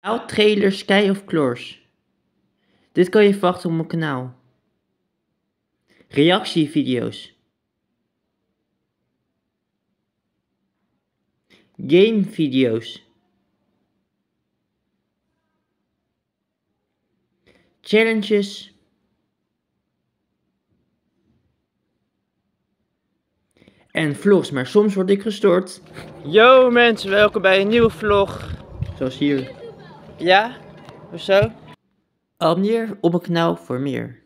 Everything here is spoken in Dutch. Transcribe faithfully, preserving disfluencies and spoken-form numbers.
Verhaal, trailer, Sky of Clores. Dit kan je verwachten op mijn kanaal. Reactievideo's. Gamevideo's. Challenges. En vlogs, maar soms word ik gestoord. Yo mensen, welkom bij een nieuwe vlog. Zoals hier. Ja? Of zo? Abonneer op mijn kanaal voor meer.